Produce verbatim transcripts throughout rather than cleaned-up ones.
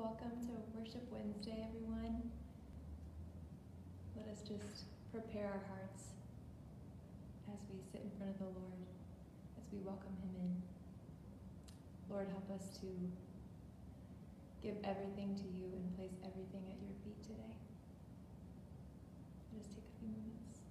Welcome to Worship Wednesday, everyone. Let us just prepare our hearts as we sit in front of the Lord, as we welcome Him in. Lord, help us to give everything to you and place everything at your feet today. Let us take a few moments.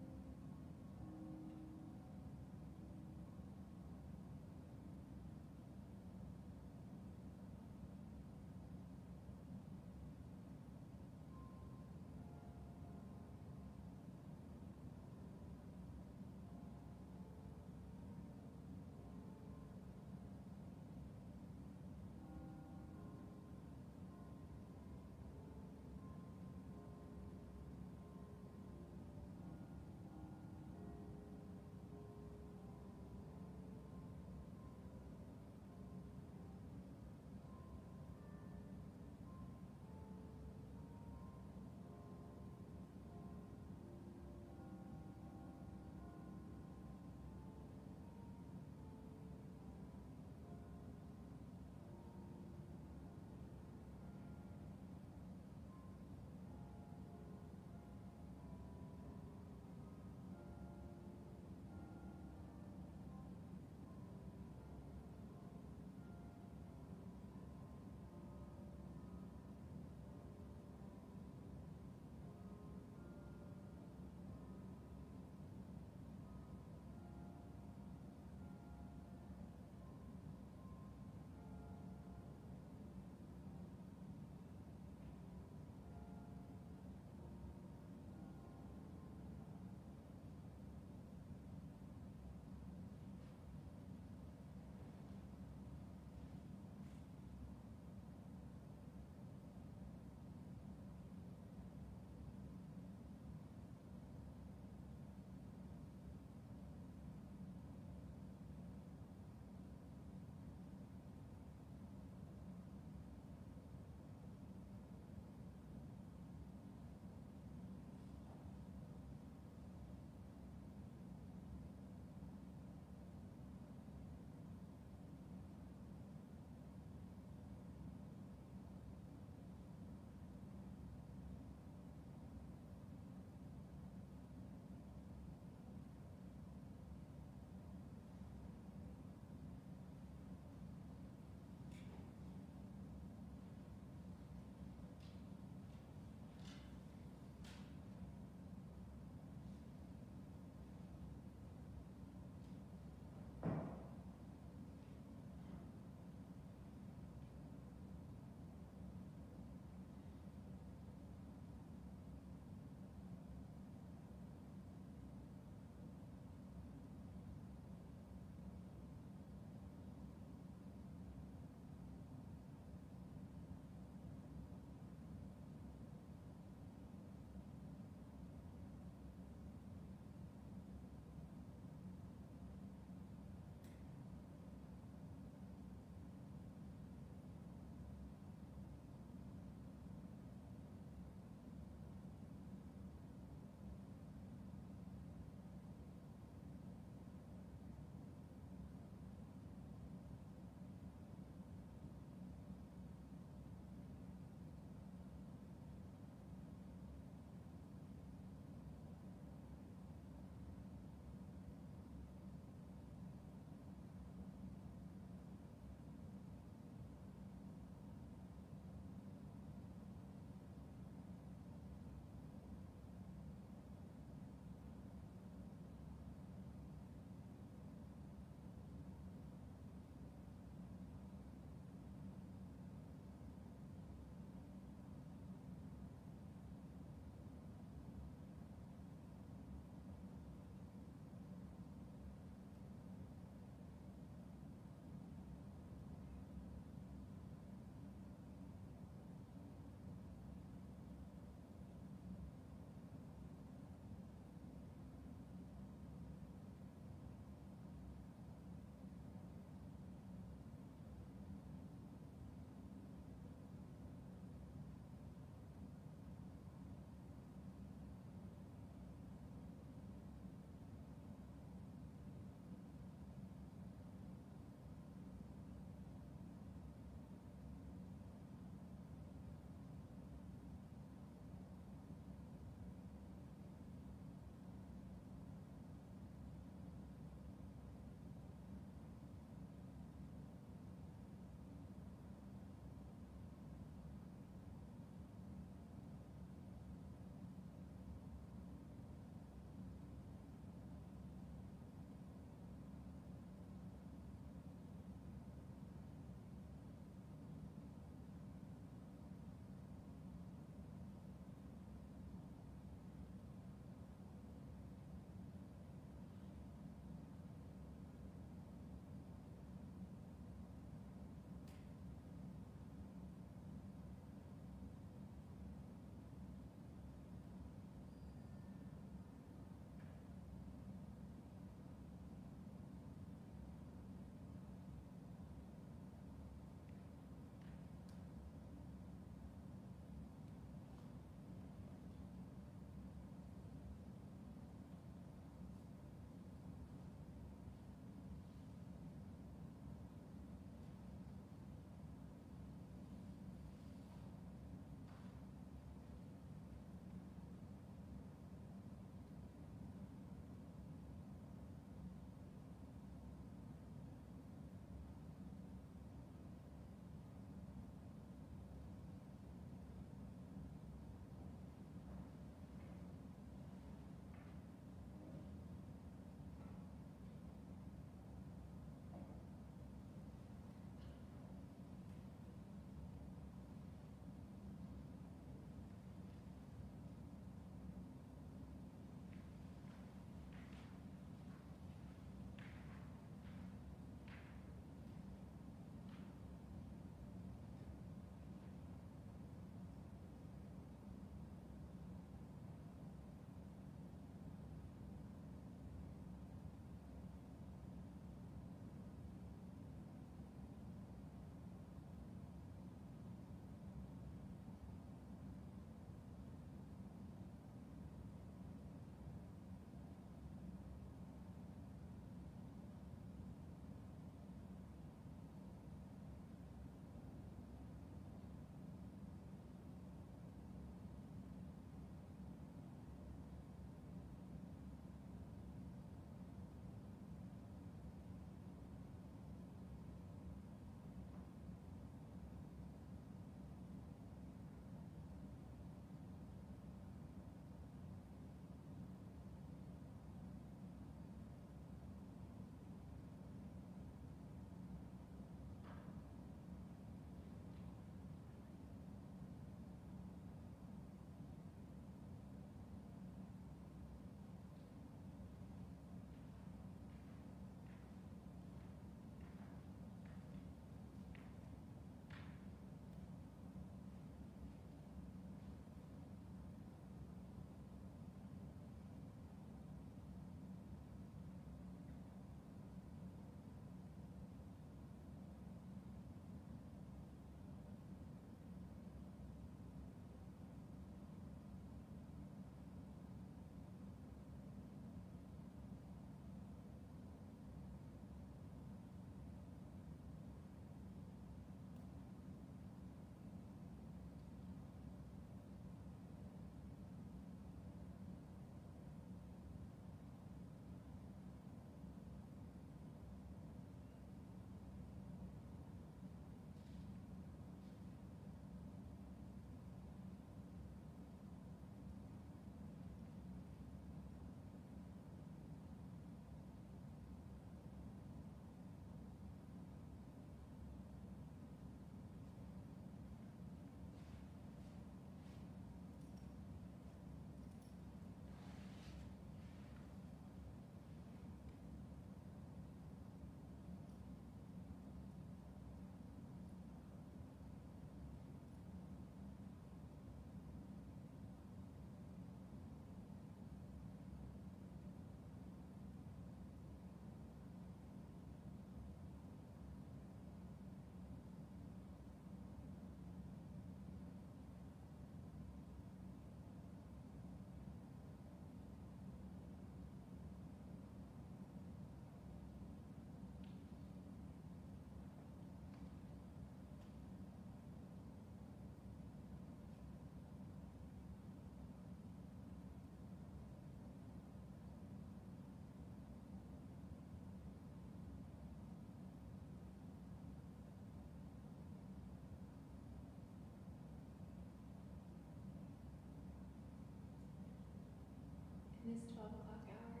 In this twelve o'clock hour,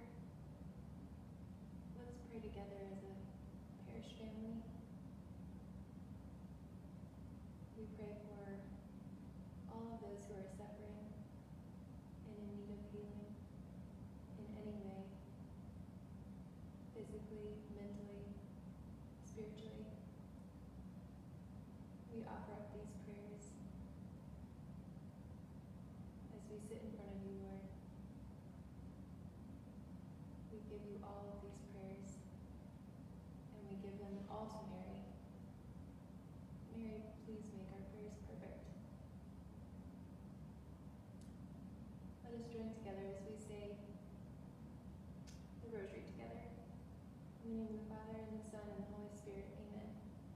let's pray together as a parish family. We pray for all of those who are suffering and in need of healing in any way, physically, mentally, spiritually. We offer up these prayers as we sit in front of you, Lord. We give you all of these prayers, and we give them all to Mary. Mary, please make our prayers perfect. Let us join together as we say the Rosary together. In the name of the Father, and the Son, and the Holy Spirit. Amen.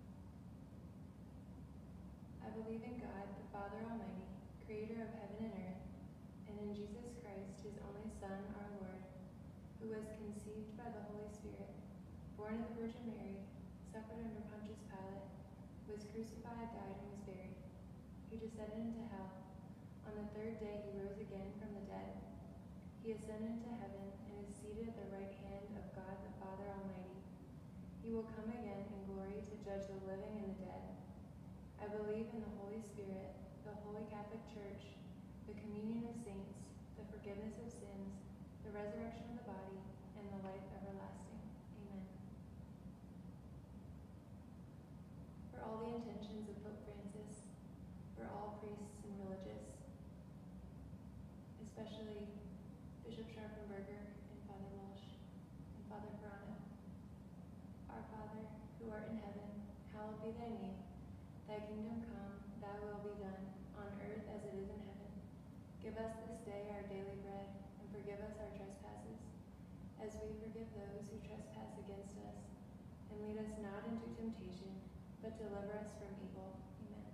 I believe in God, the Father Almighty, creator of heaven and earth, and in Jesus Christ, his only Son, our Lord, who was conceived by the Holy Spirit, born of the Virgin Mary, suffered under Pontius Pilate, was crucified, died, and was buried. He descended into hell. On the third day he rose again from the dead. He ascended into heaven and is seated at the right hand of God the Father Almighty. He will come again in glory to judge the living and the dead. I believe in the Holy Spirit, the Holy Catholic Church, the communion of saints, the forgiveness of sins, the resurrection of the body, and the life everlasting. Amen. For all the intentions of Pope Francis, for all priests and religious, especially Bishop Scharfenberger and Father Walsh and Father Verano. Our Father, who art in heaven, hallowed be thy name. Thy kingdom come, thy will be done, on earth as it is in heaven. Give us this day our daily bread, and forgive us our trespasses, as we forgive those who trespass against us. And lead us not into temptation, but deliver us from evil. Amen.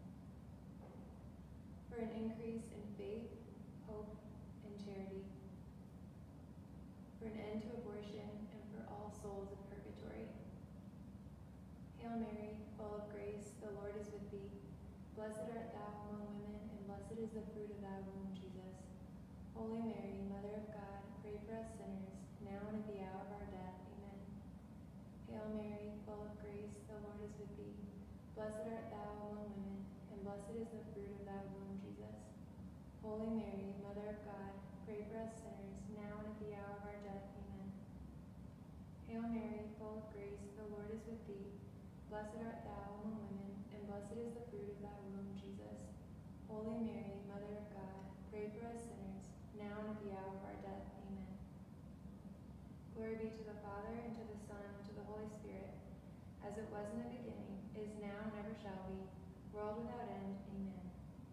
For an increase in faith, hope, and charity. For an end to abortion, and for all souls of purgatory. Hail Mary, full of grace, the Lord is with thee. Blessed art thou among women, and blessed is the fruit of thy womb, Jesus. Holy Mary, Mother of God, pray for us sinners, now and at the hour of our death. Amen. Hail Mary, full of grace, the Lord is with thee. Blessed art thou among women, and blessed is the fruit of thy womb, Jesus. Holy Mary, Mother of God, pray for us sinners, now and at the hour of our death. Amen. Hail Mary, full of grace, the Lord is with thee. Blessed art thou among women, and blessed is the fruit of thy womb, Jesus. Holy Mary, Mother of God, pray for us sinners, now and at the hour of our death. Amen. Glory be to the Father, and to the Son, and to the Holy Spirit, as it was in the beginning, is now, and ever shall be, world without end. Amen.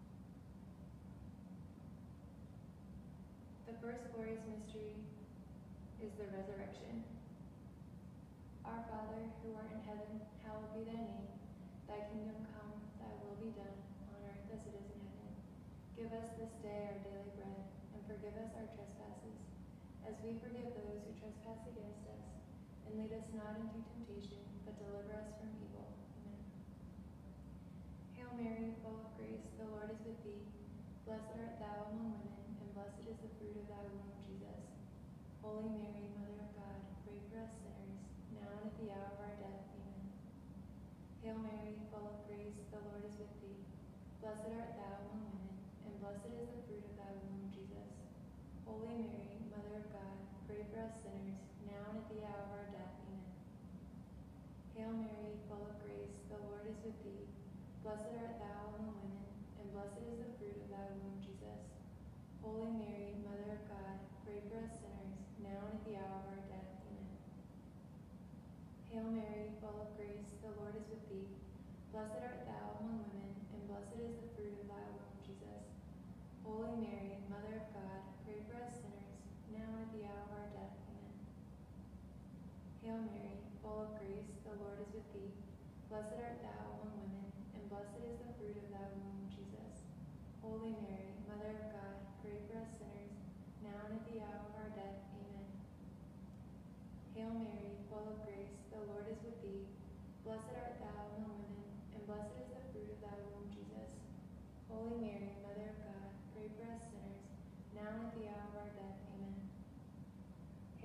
The first glorious mystery is the resurrection. Our Father, who art in heaven, hallowed be thy name. Thy kingdom come, thy will be done, on earth as it is in heaven. Give us this day our daily bread, and forgive us our trespasses, as we forgive those who trespass against us. And lead us not into temptation, but deliver us from evil. Amen. Hail Mary, full of grace, the Lord is with thee. Blessed art thou among women, and blessed is the fruit of thy womb, Jesus. Holy Mary, Mother of God, pray for us sinners, now and at the hour of our death. Amen. Hail Mary, full of grace, the Lord is with thee. Blessed art thou among women, and blessed is the fruit of thy womb, Jesus. Holy Mary, Mother of God, pray for us sinners, now and at the hour of our death. Amen. Hail Mary, full of grace, the Lord is with thee. Blessed art thou among women, and blessed is the fruit of thy womb, Jesus. Holy Mary, Mother of God, pray for us sinners, now and at the hour of our death. Amen. Hail Mary, full of grace, the Lord is with thee. Blessed art thou among women, and blessed is the fruit of thy womb, Jesus. Holy Mary, Mother of God, pray for us sinners, now and at the hour of our death. Amen. Hail Mary, full of grace, the Lord is with thee. Blessed art thou among women, and blessed is the fruit of thy womb, Jesus. Holy Mary, Mother of God, pray for us sinners, now and at the hour of our death. Amen. Hail Mary, full of grace, the Lord is with thee. Blessed art thou among women, and blessed is the fruit of thy womb, Jesus. Holy Mary, Mother of God, pray for us sinners, now and at the hour of our death. Amen.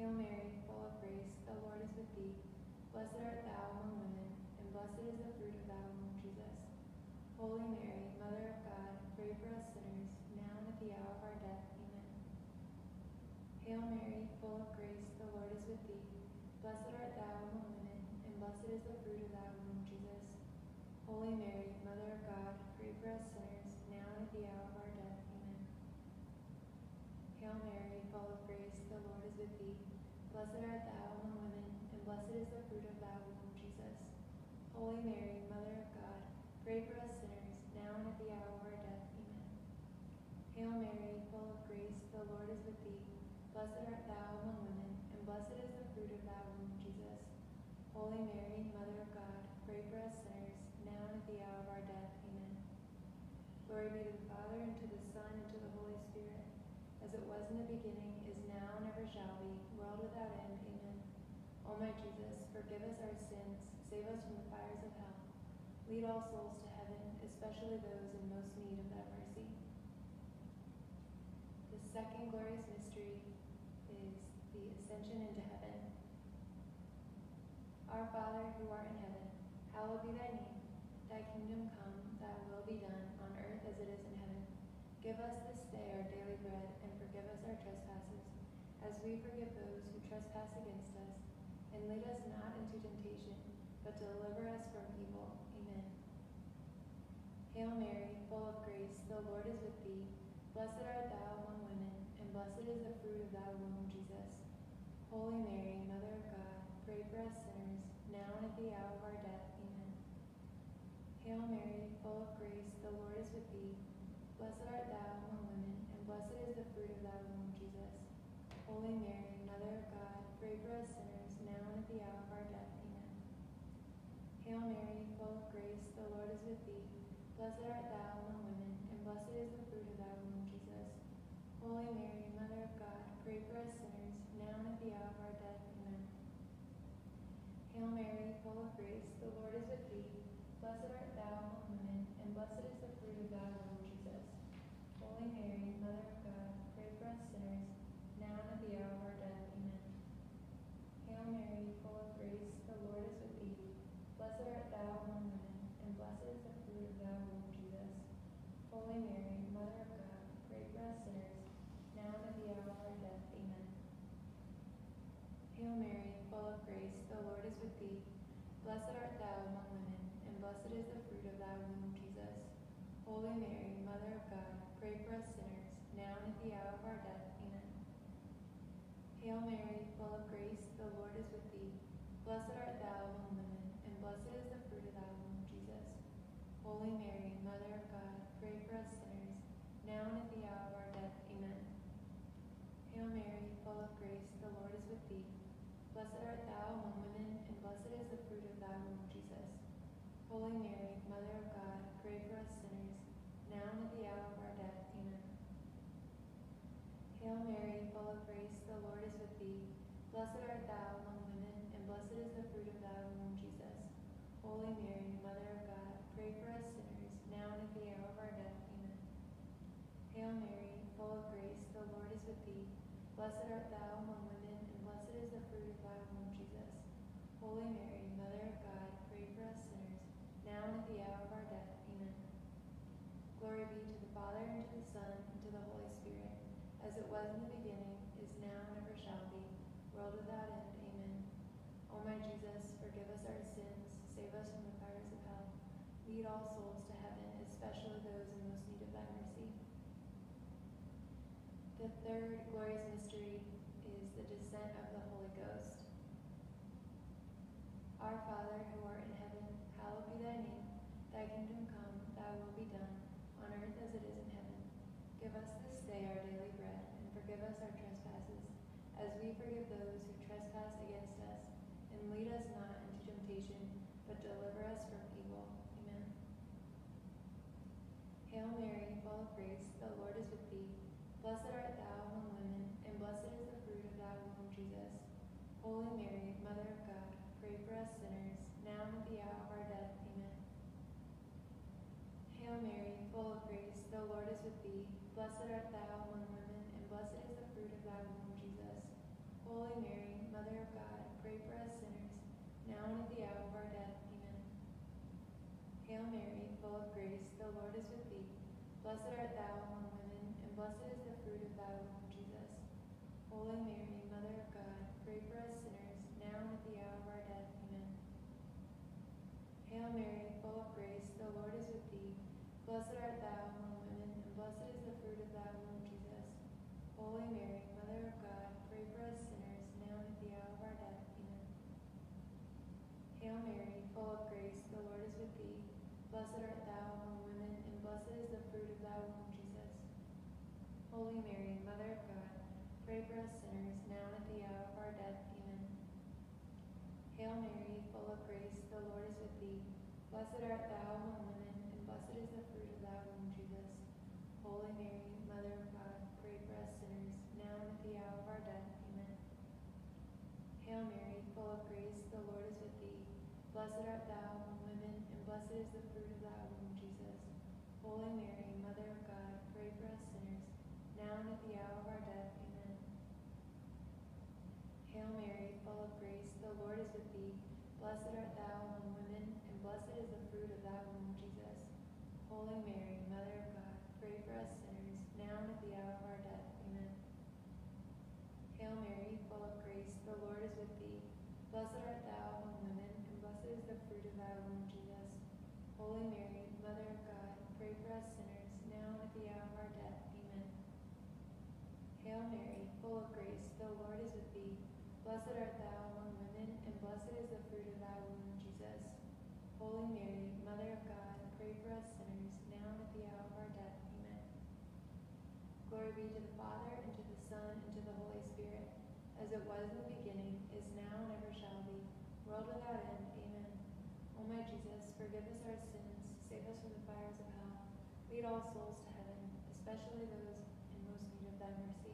Hail Mary, full of grace, the Lord is with thee. Blessed art thou among women, and blessed is the fruit of thy womb, Jesus. Holy Mary, Mother of God, pray for us sinners, now and at the hour of our death. Amen. Hail Mary, full of grace, the Lord is with thee. Blessed art thou among women, and blessed is the fruit of thy womb, Jesus. Holy Mary, Mother of God, pray for us sinners, now and at the hour of our death. Amen. Hail Mary, full of grace, the Lord is with thee. Blessed art thou among women, and blessed is the fruit of thy womb, Jesus. Holy Mary, Mother of God, pray for us sinners, now and at the hour of our death. Amen. Hail Mary, full of grace, the Lord is with thee. Blessed art thou among women, and blessed is the fruit of thy womb, Jesus. Holy Mary, Mother of God, pray for us sinners, now and at the hour of our death. Amen. Glory be to the Father, and to the Son, and to the Holy Spirit, as it was in the beginning, is now, and ever shall be, world without end. Amen. O my Jesus, forgive us our sins, save us from the fires of hell. Lead all souls to heaven, especially those in most need of thy mercy. The second glorious mystery is the ascension into heaven. Our Father, who art in heaven, hallowed be thy name. Thy kingdom come, thy will be done, on earth as it is in heaven. Give us this day our daily bread, and forgive us our trespasses, as we forgive those who trespass against us. And lead us not into temptation, but deliver us from evil. Amen. Hail Mary, full of grace, the Lord is with thee. Blessed art thou among women, and blessed is the fruit of thy womb, Jesus. Holy Mary, Mother of God, pray for us sinners, now and at the hour of our death. Amen. Hail Mary, full of grace, the Lord is with thee. Blessed art thou among women, and blessed is the fruit of thy womb, Jesus. Holy Mary, Mother of God, pray for us sinners, now and at the hour of our death. Amen. Hail Mary, full of grace, the Lord is with thee. Blessed art thou among women, and blessed is the fruit of thy womb, Jesus. Holy Mary, Mother of God, pray for us sinners, now and at the hour of our death. Amen. Hail Mary, full of grace, the Lord is with thee. Blessed art thou among women, and blessed is the fruit of thy womb, Jesus. Holy Mary, Mother of God, pray for us sinners, now and at the hour of our death. Amen. Hail Mary, full of grace, the Lord is with thee. Blessed art thou among women, and blessed is the fruit of thy womb, Jesus. Holy Mary, Mother of God, pray for us sinners, now and at the hour of our death. Amen. Hail Mary, full of grace, the Lord is with thee. Blessed art thou among women, and blessed is the fruit of thy womb, Jesus. Holy Mary, Mother of God, pray for us sinners, now and at the hour of our death. Amen. Hail Mary, full of grace, the Lord is with thee. Blessed art thou among women, and blessed is the fruit of thy womb, Jesus. Holy Mary, Mother of God, pray for us sinners, now and at the hour of our death. Amen. Hail Mary, full of grace, the Lord is with thee. Blessed art thou among women, and blessed is the fruit of thy womb, Jesus. Holy Mary, Mother of God, pray for us sinners, now and at the hour of our death. Amen. Hail Mary, full of grace, the Lord is with thee. Blessed art thou among women, and blessed is the fruit of thy womb, Jesus. Holy Mary, Mother of God, pray for us sinners, now and at the hour of our death. Amen. Hail Mary, full of grace, the Lord is with thee. Blessed art thou among women, and blessed is the fruit of thy womb, Jesus. Holy Mary, Mother of God, pray for us sinners, now and at the hour of our death. Amen. Glory be to the Father, and to the Son, and to the Holy Spirit, as it was in the beginning, is now, and ever shall be, world without end. Amen. O my Jesus, forgive us our sins, save us from the fires of hell. Lead all souls to heaven, especially those in most need of thy mercy. The third glorious mystery is the descent of the Holy Ghost. Our Father, who art in heaven, hallowed be thy name. Thy kingdom come, thy will be done, on earth as it is in heaven. Give us this day our daily bread, and forgive us our trespasses, as we forgive those who trespass against us. And lead us not into temptation, but deliver us from evil. Amen. Hail Mary, full of grace, the Lord is with thee. Blessed art thou among women, and blessed is the fruit of thy womb, Jesus. Holy Mary, Mother of God, pray for us sinners, now and at the hour of our death. Amen. Hail Mary, full of grace, the Lord is with thee. Blessed art thou among women, and blessed is the fruit of thy womb, Jesus. Holy Mary, now and at the hour of our death. Amen. Hail Mary, full of grace, the Lord is with thee. Blessed art thou among women, and blessed is the fruit of thy womb, Jesus. Holy Mary, Mother of God, pray for us sinners, now and at the hour of our death. Amen. Hail Mary, full of grace, the Lord is with thee. Blessed art thou among women, and blessed is the fruit of thy womb, Jesus. Holy Mary, Mother of God, pray for us sinners, now and at the hour of our death. Amen. Hail Mary, full of grace, the Lord is with thee. Blessed art thou among women, and blessed is the fruit of thy womb, Jesus. Holy Mary, Mother of God, pray for us sinners, now and at the hour of our death. Amen. Hail Mary, full of grace, the Lord is with thee. Blessed art thou among women, and blessed is the fruit of thy womb, Jesus. Holy Mary, Mother of God, pray for us sinners, now and at the hour of our death. Amen. Hail Mary, full of grace, the Lord is with thee. Blessed art thou among women, and blessed is the fruit of thy womb, Jesus. Holy Mary, Mother of God, pray for us sinners, now and at the hour of our death. Amen. Hail Mary, full of grace, the Lord is with thee. Blessed art thou among women, and blessed is the fruit of thy womb, Jesus. Holy Mary, Mother of God, pray for us sinners, now and at the hour of our death. Amen. Hail Mary, full of grace, the Lord is with thee. Blessed art thou among women, and blessed is the fruit of thy womb, Jesus. Holy Mary, Mother of God, pray for us sinners, now and at the hour of our death. Amen. Hail Mary, full of grace, the Lord is with thee. Blessed art thou among women, and blessed is the fruit of thy womb, Jesus. Holy Mary, Mother of God, pray for us sinners, now and at the hour of our death. Amen. Glory be to the Father, and to the Son, and to the Holy Spirit, as it was in the beginning, is now, and ever shall be, world without end. Amen. O my Jesus, forgive us our sins, save us from the fires of hell, lead all souls to heaven, especially those in most need of thy mercy.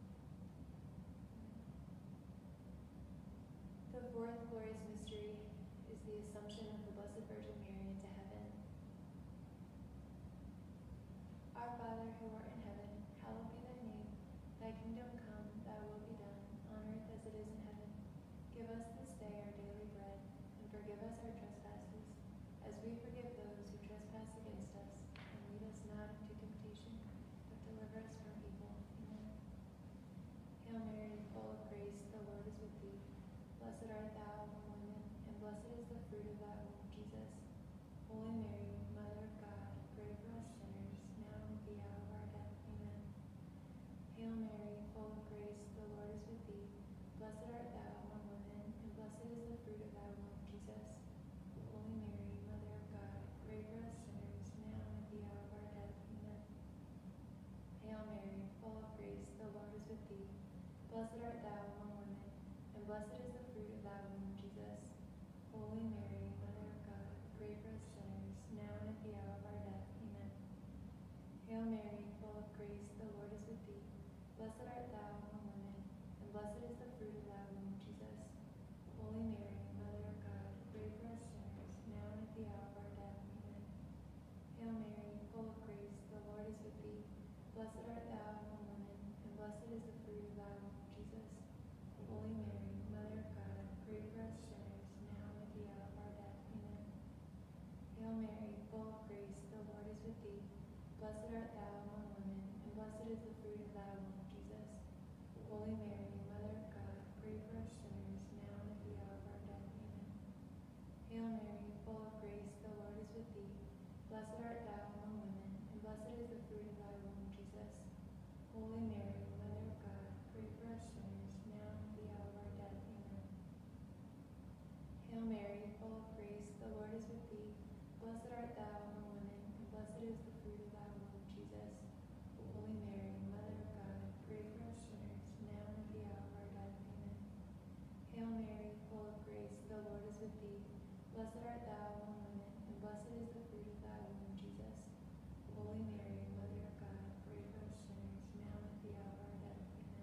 The fourth glorious mystery is the Assumption of the Blessed Virgin Mary into heaven. Our Father, who art in heaven, hallowed be thy name. Thy kingdom come, thy will be done, on earth as it is in heaven. Give us this day our daily bread, and forgive us our trespasses, as we forgive those who trespass against us. And lead us not into temptation, but deliver us from evil. Amen. Hail Mary, full of grace, the Lord is with thee. Blessed art thou among women, and blessed is the fruit of thy womb, Jesus. Holy Mary, Mother of God, pray for us sinners, now and at the hour of our death. Amen. Hail Mary, full of grace, the Lord is with thee. Blessed art thou among women, and blessed is the fruit of thy womb, Jesus. Holy Mary, Mother of God, pray for us sinners, now and at the hour of our death. Amen. Hail Mary, full of grace, the Lord is with thee. Blessed art thou among women, and blessed is the fruit of thy womb, Jesus. Holy Mary, Mother of God, pray for us sinners, now and at the hour of our death. Amen. Hail Mary, full of grace, the Lord is with thee. Blessed art thou among women, and blessed is the fruit of thy womb, Jesus. Holy Mary, Mother of God, pray for us sinners, now and at the hour of our death. Amen. Hail Mary, full of grace, the Lord is with thee. Blessed art thou among women, and blessed is the fruit of thy womb, Jesus. Holy Mary, Mother of God, pray for us sinners, now and at the hour of our death. Amen. Hail Mary, full of grace, the Lord is with thee. Blessed art thou among women, and blessed is the fruit of thy womb, Jesus. Holy Mary, Mother of God, pray for us sinners, now and at the hour of our death. Amen. Hail Mary, full of grace, the Lord is with thee. Blessed art thou among women, and blessed is the fruit of thy womb, Jesus. Holy Mary, Mother of God, pray for us sinners, now and at the hour of our death. Amen. Hail Mary, full of grace, the Lord is with thee. Blessed art thou among women, and blessed is the fruit of thy womb, Jesus. Holy Mary, Mother of God, pray for us sinners, now and at the hour of our death. Amen. Hail Mary, full of grace, the Lord is with thee. Blessed art thou among women, and blessed is the fruit of thy womb, Jesus. Holy Mary, Mother of God, pray for us sinners, now and at the hour of our death. Amen.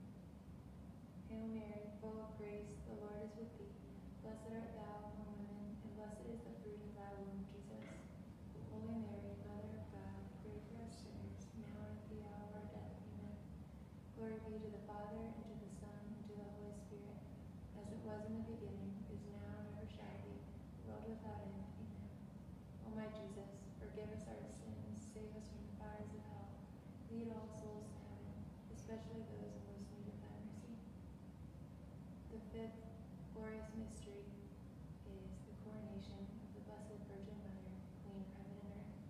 Hail Mary, full of grace, the Lord is with thee. Blessed art thou among women, and blessed is the fruit of thy womb, Jesus. Holy Mary, Mother of God, pray for us sinners, now and at the hour of our death. Amen. Glory be to the Father, and to the Son, and to the Holy Spirit, as it was in the beginning, is now, and ever shall without end. Amen. O my Jesus, forgive us our sins, save us from the fires of hell, lead all souls to heaven, especially those in most need of thy mercy. The fifth glorious mystery is the coronation of the Blessed Virgin Mother, Queen of heaven and earth.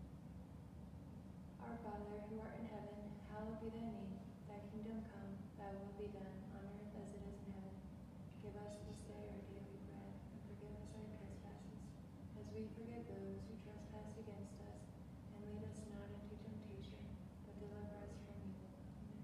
Our Father, who art in heaven, hallowed be thy name. Thy kingdom come, thy will be done, on earth as it is in heaven. Give us this day our daily bread, and forgive us our trespasses, as we forgive those who trespass against us. And lead us not into temptation, but deliver us from evil. Amen.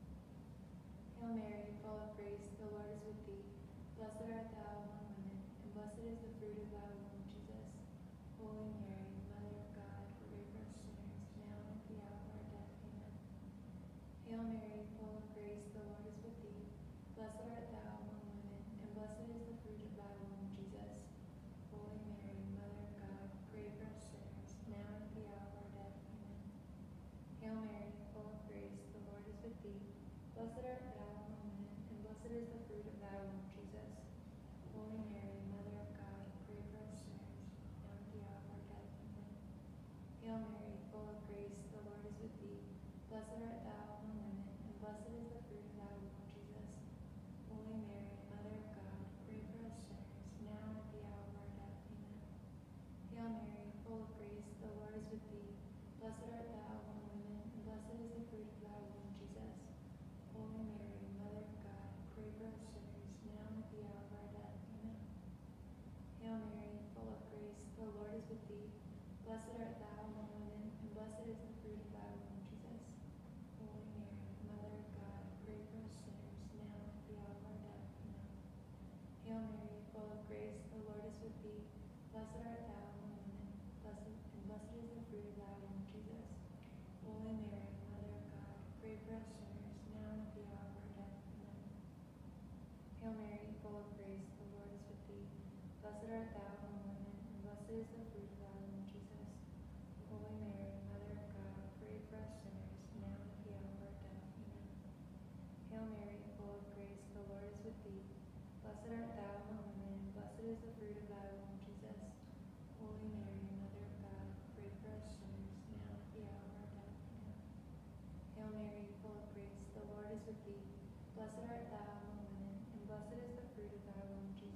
Hail Mary, full of grace, the Lord is with thee. Blessed art thou among women, and blessed is the fruit of thy womb, Jesus. Holy Mary, Mother of God, pray for us sinners, now and at the hour of our death. Amen. Hail Mary, full of grace, the Lord is with thee. Blessed art thou among women, and blessed is the fruit of thy womb, Jesus. Holy Mary, Mother of God, pray for us sinners, now and at the hour of our death. Amen. Hail Mary, full of grace, the Lord is with thee. Blessed art thou among women, and blessed is the fruit of thy womb, Jesus. Holy Mary, Mother of God, pray for us sinners, now and at the hour of our death. Amen. Hail Mary, full of grace, the Lord is with thee. Blessed art thou among women, and blessed is the fruit of thy womb, Jesus. Holy Mary, Mother of God, pray for us sinners, now and at the hour of our death. Amen. Hail Mary, full of grace, the Lord is with thee. Blessed art thou among women, and blessed is the fruit of thy womb, Jesus. Holy Mary, Mother of God, pray for us sinners, now and at the hour of our death. Amen. Hail Mary, full of grace, the Lord is with thee. Blessed art thou among women, and blessed is the fruit of thy womb, Jesus. Holy Mary, Mother of God, pray for us sinners, now and at the hour of our death. Amen. Hail Mary, full of grace, the Lord is with thee. Blessed art thou among women, blessed, and blessed is the fruit of thy womb, Jesus. Holy Mary, Mother of God, pray for us sinners, now and at the hour of our death. Amen. Hail Mary, full of grace, the Lord is with thee. Blessed art thou among women, and blessed is the fruit of thy womb, Jesus. Holy Mary, Mother of God, pray for us sinners, now and at the hour of our death. Amen. Hail Mary, full of grace, the Lord is with thee. Blessed art thou among women, and blessed is the fruit of thy womb, Jesus. Holy Mary, Mother of God, pray for us sinners, now and at the hour of our death. Amen. Hail Mary, full of grace, the Lord is with thee. Blessed art thou among women, and blessed is the fruit of thy womb, Jesus.